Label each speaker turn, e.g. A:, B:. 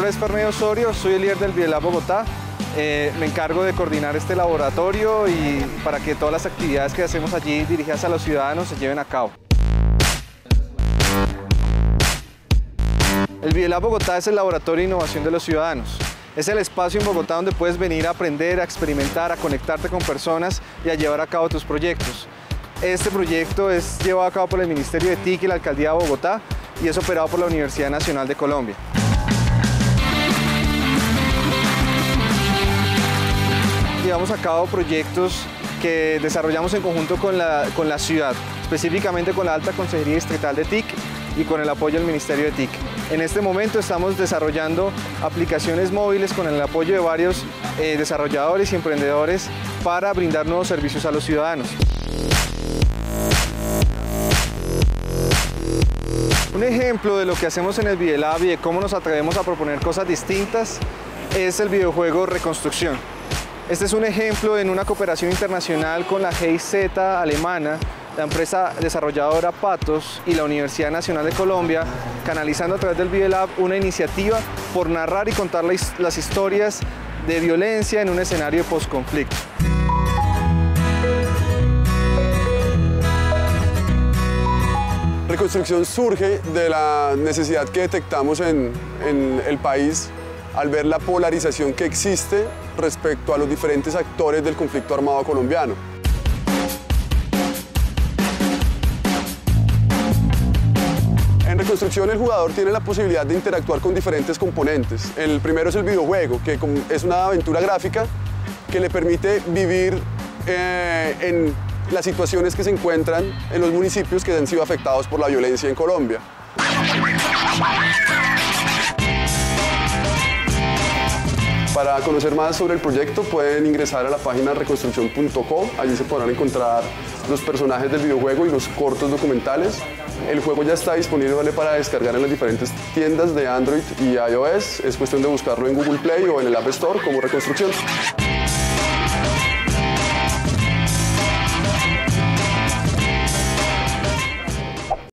A: nombre es Fernando Osorio, soy el líder del Bielab Bogotá. Me encargo de coordinar este laboratorio y para que todas las actividades que hacemos allí dirigidas a los ciudadanos se lleven a cabo. El Bielab Bogotá es el laboratorio de innovación de los ciudadanos. Es el espacio en Bogotá donde puedes venir a aprender, a experimentar, a conectarte con personas y a llevar a cabo tus proyectos. Este proyecto es llevado a cabo por el Ministerio de TIC y la Alcaldía de Bogotá y es operado por la Universidad Nacional de Colombia. Llevamos a cabo proyectos que desarrollamos en conjunto con la ciudad, específicamente con la Alta Consejería Distrital de TIC y con el apoyo del Ministerio de TIC. En este momento estamos desarrollando aplicaciones móviles con el apoyo de varios desarrolladores y emprendedores para brindar nuevos servicios a los ciudadanos. Un ejemplo de lo que hacemos en el Bielab y de cómo nos atrevemos a proponer cosas distintas es el videojuego Reconstrucción. Este es un ejemplo en una cooperación internacional con la GIZ alemana, la empresa desarrolladora Patos y la Universidad Nacional de Colombia, canalizando a través del Bielab una iniciativa por narrar y contar las historias de violencia en un escenario de posconflicto.
B: Reconstrucción surge de la necesidad que detectamos en el país al ver la polarización que existe respecto a los diferentes actores del conflicto armado colombiano. En Reconstrucción el jugador tiene la posibilidad de interactuar con diferentes componentes. El primero es el videojuego, que es una aventura gráfica que le permite vivir en las situaciones que se encuentran en los municipios que han sido afectados por la violencia en Colombia. Para conocer más sobre el proyecto pueden ingresar a la página reconstruccion.co. Allí se podrán encontrar los personajes del videojuego y los cortos documentales. El juego ya está disponible para descargar en las diferentes tiendas de Android y iOS. Es cuestión de buscarlo en Google Play o en el App Store como Reconstrucción.